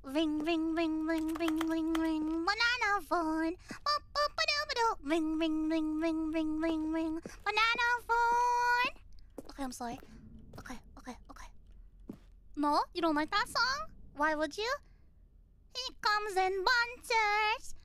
Ring, ring, ring, ring, ring, ring, ring. Banana phone. Ring, ring, ring, ring, ring, ring, ring. Banana phone. Okay, I'm sorry. Okay. No? You don't like that song? Why would you? He comes in bunches.